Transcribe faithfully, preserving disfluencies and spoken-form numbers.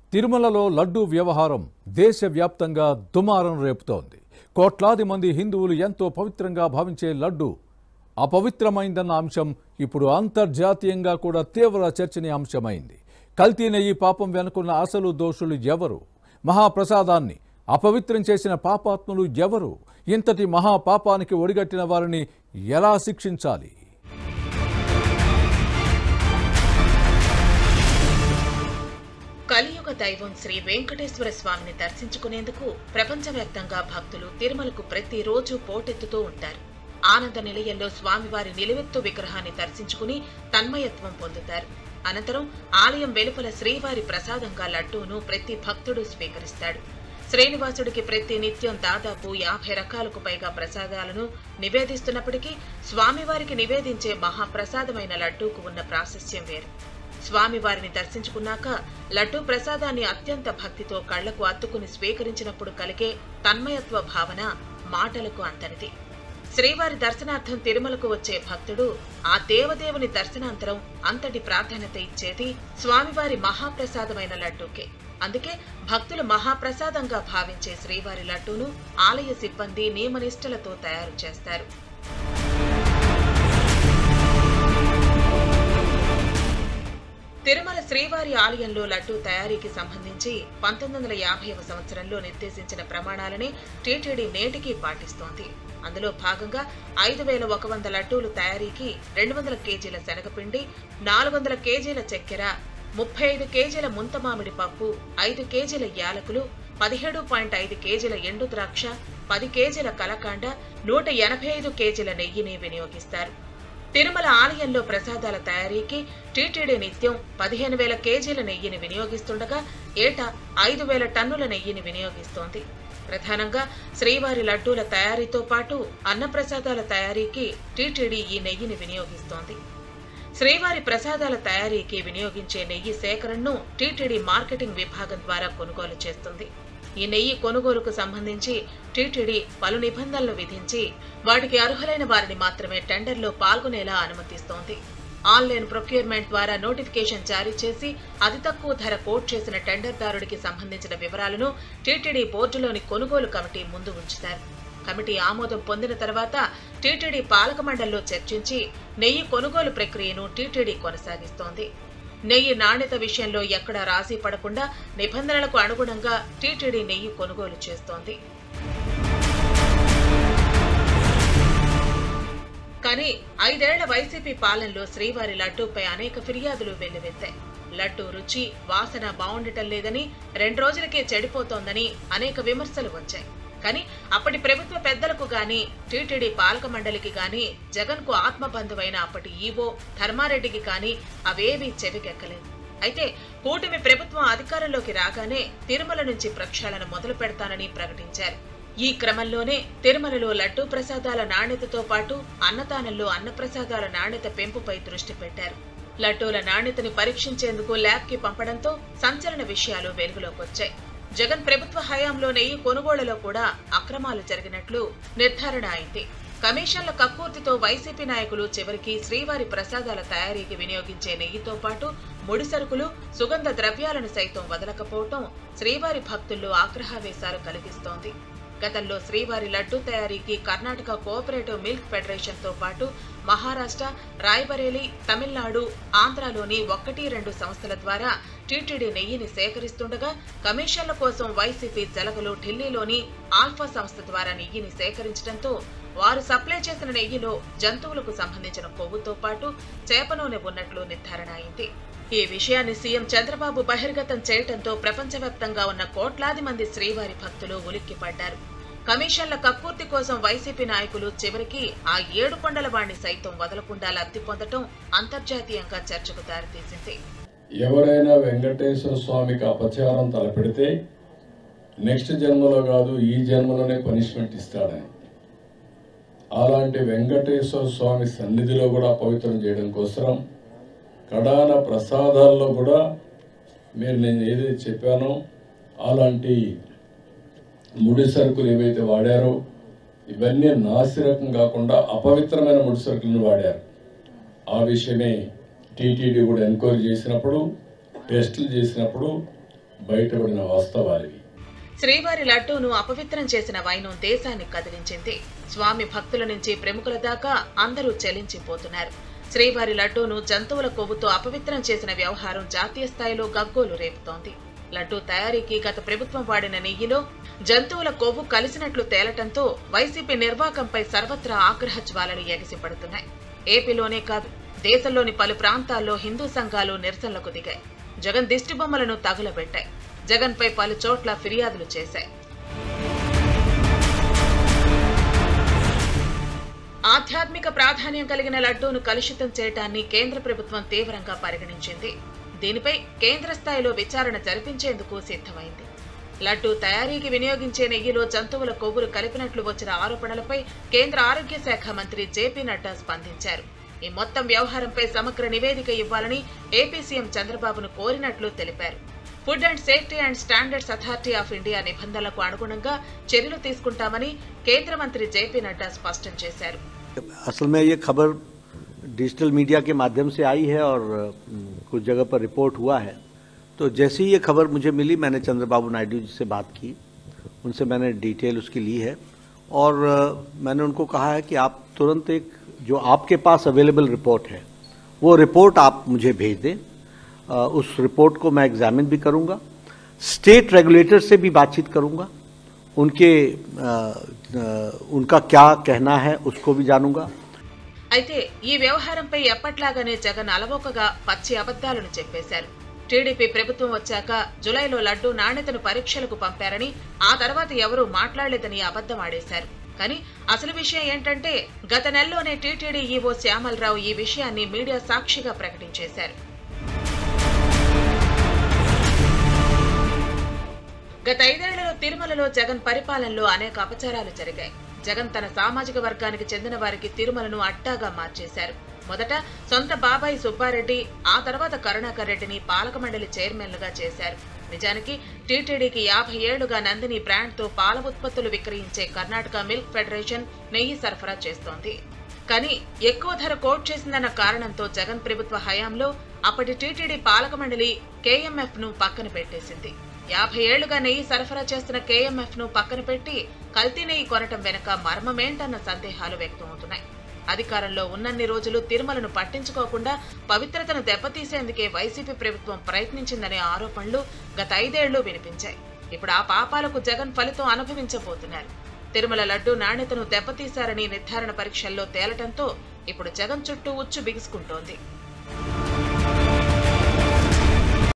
తిరుమలలో లడ్డూ వ్యవహారం దేశవ్యాప్తంగా దుమారం రేపుతోంది. కోట్లాది మంది హిందువులు ఎంతో పవిత్రంగా భావించే లడ్డూ అపవిత్రమైందన్న అంశం ఇప్పుడు అంతర్జాతీయంగా కూడా తీవ్ర చర్చనీయాంశమైంది. కల్తీ నెయ్యి పాపం వెనుకున్న అసలు దోషులు ఎవరు? మహాప్రసాదాన్ని అపవిత్రం చేసిన పాపాత్ములు ఎవరు? ఇంతటి మహాపాపానికి ఒడిగట్టిన వారిని ఎలా శిక్షించాలి? కలియుగ దైవం శ్రీ వెంకటేశ్వర స్వామిని దర్శించుకునేందుకు ప్రపంచవ్యాప్తంగా భక్తులు తిరుమలకు ప్రతిరోజు పోటెత్తుతూ ఉంటారు. ఆనంద నిలయంలో స్వామివారి నిలువెత్తు విగ్రహాన్ని దర్శించుకుని తన్మయత్వం పొందుతారు. అనంతరం ఆలయం వెలుపల శ్రీవారి ప్రసాదంగా లడ్డూను ప్రతి భక్తుడు స్వీకరిస్తాడు. శ్రీనివాసుడికి ప్రతి నిత్యం దాదాపు యాభై రకాలకు పైగా ప్రసాదాలను నివేదిస్తున్నప్పటికీ స్వామివారికి నివేదించే మహాప్రసాదమైన లడ్డూకు ఉన్న ప్రాశస్త్యం వేరు. స్వామివారిని దర్శించుకున్నాక లడ్డూ ప్రసాదాన్ని అత్యంత భక్తితో కళ్లకు అత్తుకుని స్వీకరించినప్పుడు కలిగే తన్మయత్వ భావన మాటలకు అంతనిది. శ్రీవారి దర్శనార్థం తిరుమలకు వచ్చే భక్తుడు ఆ దేవదేవుని దర్శనాంతరం అంతటి ప్రాధాన్యత ఇచ్చేది స్వామివారి మహాప్రసాదమైన లడ్డూకే. అందుకే భక్తులు మహాప్రసాదంగా భావించే శ్రీవారి లడ్డూను ఆలయ సిబ్బంది నియమనిష్టలతో తయారు చేస్తారు. తిరుమల శ్రీవారి ఆలయంలో లడ్డూ తయారీకి సంబంధించి పంతొమ్మిది వందల యాభైవ సంవత్సరంలో నిర్దేశించిన ప్రమాణాలనే టీటీడీ నేటికీ పాటిస్తోంది. అందులో భాగంగా ఐదు వేల ఒక వంద లడ్డూలు తయారీకి రెండు వందల కేజీల శనగపిండి, నాలుగు వందల కేజీల చక్కెర, ముప్పై ఐదు కేజీల ముంతమామిడి పప్పు, ఐదు కేజీల యాలకులు, పదిహేడు పాయింట్ ఐదు కేజీల ఎండు ద్రాక్ష, పది కేజీల కలకాండ, నూట ఎనభై ఐదు కేజీల నెయ్యిని వినియోగిస్తారు. తిరుమల ఆలయంలో ప్రసాదాల తయారీకి టీటీడీ నిత్యం పదిహేను వేల కేజీల నెయ్యిని వినియోగిస్తుండగా ఏటా ఐదు వేల టన్నుల నెయ్యిని వినియోగిస్తోంది. ప్రధానంగా శ్రీవారి లడ్డూల తయారీతో పాటు అన్నప్రసాదాల తయారీకి టీటీడీ ఈ నెయ్యిని వినియోగిస్తోంది. శ్రీవారి ప్రసాదాల తయారీకి వినియోగించే నెయ్యి సేకరణను టీటీడీ మార్కెటింగ్ విభాగం ద్వారా కొనుగోలు చేస్తుంది. ఈ నెయ్యి కొనుగోలుకు సంబంధించి టీటీడీ పలు నిబంధనలు విధించి వాటికి అర్హులైన వారిని మాత్రమే టెండర్లో పాల్గొనేలా అనుమతిస్తోంది. ఆన్లైన్ ప్రొక్యూర్మెంట్ ద్వారా నోటిఫికేషన్ జారీ చేసి అతి తక్కువ ధర కోట్ చేసిన టెండర్దారుడికి సంబంధించిన వివరాలను టీటీడీ బోర్డులోని కొనుగోలు కమిటీ ముందు ఉంచుతారు. కమిటీ ఆమోదం పొందిన తర్వాత టీటీడీ పాలక మండలిలో చర్చించి నెయ్యి కొనుగోలు ప్రక్రియను టీటీడీ కొనసాగిస్తోంది. నెయ్యి నాణ్యత విషయంలో ఎక్కడా రాజీ పడకుండా నిబంధనలకు అనుగుణంగా టీటీడీ నెయ్యి కొనుగోలు చేస్తోంది. కానీ ఐదేళ్ల వైసీపీ పాలనలో శ్రీవారి లడ్డూపై అనేక ఫిర్యాదులు వెల్లువెత్తాయి. లడ్డూ రుచి, వాసన బాగుండటం లేదని, రెండు రోజులకే చెడిపోతోందని అనేక విమర్శలు వచ్చాయి. కానీ అప్పటి ప్రభుత్వ పెద్దలకు గాని, టీటీడీ పాలక మండలికి గాని, జగన్ కు ఆత్మబంధువైన అప్పటి ఈవో ధర్మారెడ్డికి గాని అవేవీ చెవికెక్కలేదు. అయితే కూటమి ప్రభుత్వం అధికారంలోకి రాగానే తిరుమల నుంచి ప్రక్షాళన మొదలు పెడతానని ప్రకటించారు. ఈ క్రమంలోనే తిరుమలలో లడ్డూ ప్రసాదాల నాణ్యతతో పాటు అన్నదానంలో అన్నప్రసాదాల నాణ్యత పెంపుపై దృష్టి పెట్టారు. లడ్డూల నాణ్యతని పరీక్షించేందుకు ల్యాబ్ కి పంపడంతో సంచలన విషయాలు వెలుగులోకి వచ్చాయి. జగన్ ప్రభుత్వ హయాంలో నెయ్యి కొనుగోళ్లలో కూడా అక్రమాలు జరిగినట్లు నిర్ధారణ అయింది. కమిషన్ల కక్కుర్తితో వైసీపీ నాయకులు చివరికి శ్రీవారి ప్రసాదాల తయారీకి వినియోగించే నెయ్యితో పాటు ముడి సరుకులు, సుగంధ ద్రవ్యాలను సైతం వదలకపోవటం శ్రీవారి భక్తుల్లో ఆగ్రహావేశాలు కలిగిస్తోంది. గతంలో శ్రీవారి లడ్డూ తయారీకి కర్ణాటక కోఆపరేటివ్ మిల్క్ ఫెడరేషన్ తో పాటు మహారాష్ట్ర, రాయ్బరేలీ, తమిళనాడు, ఆంధ్రాలోని ఒకటి రెండు సంస్థల ద్వారా టీటీడీ నెయ్యిని సేకరిస్తుండగా కమిషన్ల కోసం వైసీపీ జలగలు ఢిల్లీలోని ఆల్ఫా సంస్థ ద్వారా నెయ్యిని సేకరించడంతో వారు సప్లై చేసిన నెయ్యిలో జంతువులకు సంబంధించిన కొవ్వుతో పాటు చేప నూనె ఉన్నట్లు నిర్ధారణ అయింది. ఈ విషయాన్ని సీఎం చంద్రబాబు బహిర్గతం చేయడంతో ప్రపంచవ్యాప్తంగా ఉన్న కోట్లాది మంది శ్రీవారి భక్తులు ఉలిక్కిపడ్డారు. కమిషన్ల కక్కుర్తి కోసం వైసీపీ నాయకులు చివరికి ఆ ఏడు కొండల వాణ్ణి సైతం వదలకుండా లబ్ధి పొందటం అంతర్జాతీయంగా చర్చకు దారితీసింది. ఎవరైనా వెంకటేశ్వర స్వామికి అపచారం తలపెడితే నెక్స్ట్ జన్మలో కాదు ఈ జన్మలోనే పనిష్మెంట్ ఇస్తాడని, అలాంటి వెంకటేశ్వర స్వామి సన్నిధిలో కూడా పవిత్రం చేయడం కోసం కడాన ప్రసాదాల్లో కూడా మీరు నేను ఏదైతే చెప్పానో అలాంటి ముడి సరుకులు ఏవైతే వాడారో ఇవన్నీ నాసిరకం కాకుండా అపవిత్రమైన ముడి సరుకులను వాడారు. ఆ విషయమే టీటీడీ కూడా ఎంక్వైరీ చేసినప్పుడు, టెస్టులు చేసినప్పుడు బయటపడిన వాస్తవాలు. శ్రీవారి లడ్డూను అపవిత్రం చేసిన వైనం దేశాన్ని కదిలించింది. స్వామి భక్తుల నుంచి ప్రముఖుల దాకా అందరూ చెలించిపోతున్నారు. శ్రీవారి లడ్డూను జంతువుల కొవ్వుతో అపవిత్రం చేసిన వ్యవహారం జాతీయ స్థాయిలో గగ్గోలు రేపుతోంది. లడ్డూ తయారీకి గత ప్రభుత్వం వాడిన నెయ్యిలో జంతువుల కొవ్వు కలిసినట్లు తేలటంతో వైసీపీ నిర్వాకంపై సర్వత్రా ఆగ్రహ జ్వాలలు ఎగసిపడుతున్నాయి. ఏపీలోనే కాదు, దేశంలోని పలు ప్రాంతాల్లో హిందూ సంఘాలు నిరసనలకు దిగాయి. జగన్ దిష్టిబొమ్మలను తగులబెట్టాయి. జగన్ పై పలు చోట్ల ఫిర్యాదులు చేశాయి. ఆధ్యాత్మిక ప్రాధాన్యం కలిగిన లడ్డూను కలుషితం చేయడాన్ని కేంద్ర ప్రభుత్వం తీవ్రంగా పరిగణించింది. దీనిపై కేంద్ర స్థాయిలో విచారణ జరిపించేందుకు సిద్ధమైంది. లడ్డూ తయారీకి వినియోగించే నెయ్యిలో జంతువుల కొవ్వులు కలిపినట్లు వచ్చిన ఆరోపణలపై కేంద్ర ఆరోగ్య శాఖ మంత్రి జేపీ నడ్డా స్పందించారు. ఈ మొత్తం వ్యవహారంపై సమగ్ర నివేదిక ఇవ్వాలని ఏపీ సీఎం చంద్రబాబును కోరినట్లు తెలిపారు. Food and safety and standards authority of India నిబంధనలకు అనుగుణంగా చర్యలు తీసుకుంటామని కేంద్ర మంత్రి జేపీ నడ్డా స్పష్టం చేశారు. असल में ये खबर डिजिटल मीडिया के माध्यम से आई है और कुछ जगह पर रिपोर्ट हुआ है। तो जैसे ही ये खबर मुझे मिली, मैंने चंद्रबाबू नायडू जी से बात की, उनसे मैंने डिटेल उसकी ली है और मैंने उनको कहा है कि आप तुरंत एक जो आपके पास अवेलेबल रिपोर्ट है वो रिपोर्ट आप मुझे भेज दें। उस रिपोर्ट को मैं एग्जामिन भी करूंगा, स्टेट रेगुलेटर से भी बातचीत करूंगा, उनके आ, आ, उनका क्या कहना है उसको भी जानूंगा। అయితే ఈ వ్యవహారంపై ఎప్పట్లాగానే జగన్ అలవోకగా పచ్చి అబద్ధాలను చెప్పేశారు. టీడీపీ ప్రభుత్వం వచ్చాక జులైలో లడ్డూ నాణ్యతను పరీక్షలకు పంపారని, ఆ తర్వాత ఎవరూ మాట్లాడలేదని అబద్ధం ఆడేశారు. కానీ అసలు విషయం ఏంటంటే గత నెలలోనే టీటీడీ ఈవో శ్యామలరావు ఈ విషయాన్ని మీడియా సాక్షిగా ప్రకటించేశారు. గత ఐదేళ్లలో తిరుమలలో జగన్ పరిపాలనలో అనేక అపచారాలు జరిగాయి. జగన్ తన సామాజిక వర్గానికి చెందిన వారికి తిరుమలను అడ్డాగా మార్చేశారు. మొదట సొంత బాబాయి సుబ్బారెడ్డి, ఆ తర్వాత కరుణాకర్ రెడ్డిని పాలక మండలి చైర్మన్లుగా చేశారు. నిజానికి టీటీడీకి యాభై ఏళ్లుగా నందిని బ్రాండ్తో పాల ఉత్పత్తులు విక్రయించే కర్ణాటక మిల్క్ ఫెడరేషన్ నెయ్యి సరఫరా చేస్తోంది. కానీ ఎక్కువ ధర కోట్ చేసిందన్న కారణంతో జగన్ ప్రభుత్వ హయాంలో అప్పటి టీటీడీ పాలక మండలి కేఎంఎఫ్ ను పక్కన పెట్టేసింది. యాభై ఏళ్లుగా నెయ్యి సరఫరా చేస్తున్న కేఎంఎఫ్ ను పక్కన పెట్టి కల్తీ నెయ్యి కొనటం వెనుక మర్మమేంటన్న సందేహాలు వ్యక్తమవుతున్నాయి. అధికారంలో ఉన్నన్ని రోజులు తిరుమలను పట్టించుకోకుండా పవిత్రతను దెబ్బతీసేందుకే వైసీపీ ప్రభుత్వం ప్రయత్నించిందనే ఆరోపణలు గత ఐదేళ్లు వినిపించాయి. ఇప్పుడు ఆ పాపాలకు జగన్ ఫలితం అనుభవించబోతున్నారు. తిరుమల లడ్డూ నాణ్యతను దెబ్బతీశారని నిర్ధారణ పరీక్షల్లో తేలటంతో ఇప్పుడు జగన్ చుట్టూ ఉచ్చు బిగుసుకుంటోంది.